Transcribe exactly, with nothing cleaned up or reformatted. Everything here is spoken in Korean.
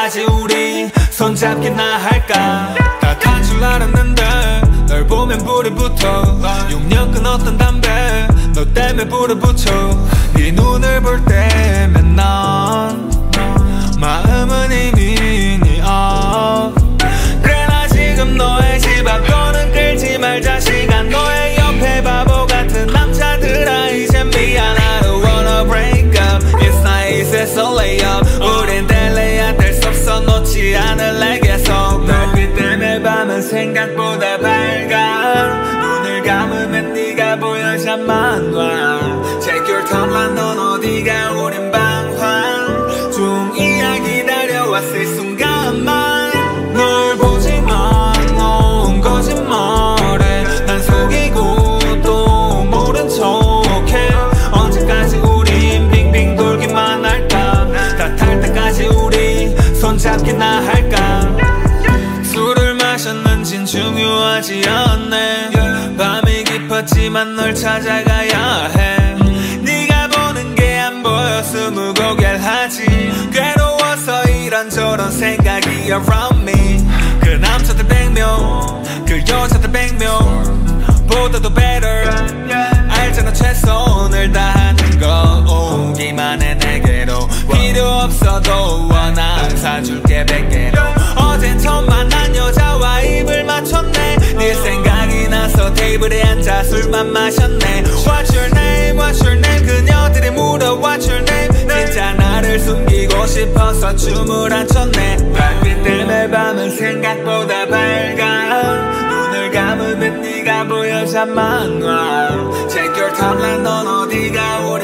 때까지 우리 손잡기나 할까. 다 줄 알았는데 널 보면 불이 붙어. 육 년 끊었던 담배 너 때문에 불을 붙여. 네 눈을 볼 때면 난 마음은 이미 네 앞. 그래 나 지금 너의 집 앞도는 끌지 말자 시간. 너의 옆에 바보 같은 남자들아 이젠 미안. I don't wanna break up. It's not easy so lay up. 우린 뗄래야 뗄 수 없어 놓지 않을래 계속. 별빛 때문에 밤은 생각보다 밝아. 눈을 감으면 네가 보여 잠만 와. Take your time 난 넌 어디가 우린 방황 중이야. 기다려왔을 순간만 널 보지만 넌 거짓말해. 난 속이고 또 모른 척해. 언제까지 우린 빙빙 돌기만 할까. 다 탈 때까지 우리 손잡기나 할까. 술을 마셨는진 중요하지 않네. 밤이 깊었지만 널 찾아가야 해. 네가 보는 게 안 보여 스무고개하지. 괴로워서 이런저런 생각이 around me. 그 남자들 백명 그 여자들 백명 보다도 better. 알잖아 최선을 다하는 거. 오기만 해 내게로 필요 없어도 원함 사줄게 백 개로. 어젠 처음 만난 여자와 입을 맞췄네. 네 생각이 나서 테이블에 앉아 술만 마셨네. What's your name? What's your name? 그녀들이 물어 What's your name? 진짜 나를 숨기고 싶어서 춤을 안 췄네. 별빛 때문에 밤은 생각보다 밝아. 눈을 감으면 네가 보여 잠만 와. Take your time 난 넌 어디가